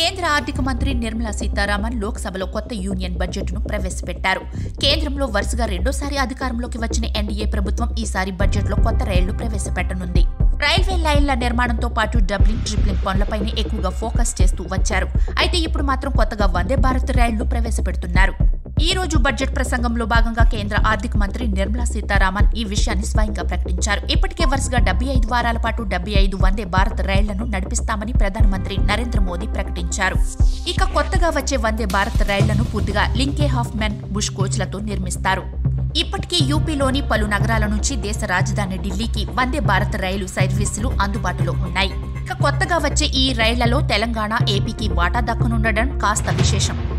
కేంద్ర ఆర్థిక మంత్రి నిర్మలా సీతారామన్ లోక్సభలో కొత్త యూనియన్ బడ్జెట్ను ప్రవేశపెట్టారు. కేంద్రంలో వరుసగా రెండోసారి అధికారంలోకి వచ్చిన ఎన్డీఏ ప్రభుత్వం ఈసారి బడ్జెట్లో కొత్త రైళ్లు ప్రవేశపెట్టనుంది. రైల్వే లైన్ల నిర్మాణంతో పాటు డబ్లింగ్, ట్రిప్లింగ్ పనులపైనే ఎక్కువగా ఫోకస్ చేస్తూ వచ్చారు. అయితే ఇప్పుడు మాత్రం కొత్తగా వందే భారత్ రైళ్లు ప్రవేశపెడుతున్నారు. ఈ రోజు బడ్జెట్ ప్రసంగంలో భాగంగా కేంద్ర ఆర్థిక మంత్రి నిర్మలా సీతారామన్ ఈ విషయాన్ని స్వయంగా ప్రకటించారు. ఇప్పటికే వరుసగా 75 వారాల పాటు 75 వందే భారత్ రైళ్లను నడిపిస్తామని ప్రధానమంత్రి నరేంద్ర మోదీ ప్రకటించారు. ఇక కొత్తగా వచ్చే వందే భారత్ రైళ్లను పూర్తిగా లింకే హాఫ్మెన్ బుష్ కోచ్లతో నిర్మిస్తారు. ఇప్పటికే యూపీలోని పలు నగరాల నుంచి దేశ రాజధాని ఢిల్లీకి వందే భారత్ రైలు సర్వీసులు అందుబాటులో ఉన్నాయి. ఇక కొత్తగా వచ్చే ఈ రైళ్లలో తెలంగాణ, ఏపీకి వాటా దక్కనుండడం కాస్త విశేషం.